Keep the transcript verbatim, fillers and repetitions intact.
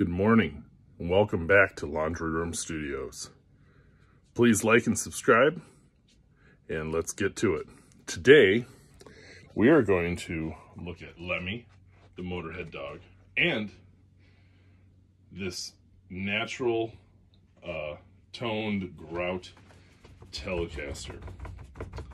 Good morning and welcome back to Laundry Room Studios. Please like and subscribe and let's get to it. Today we are going to look at Lemmy, the Motorhead dog, and this natural uh, toned grout Telecaster.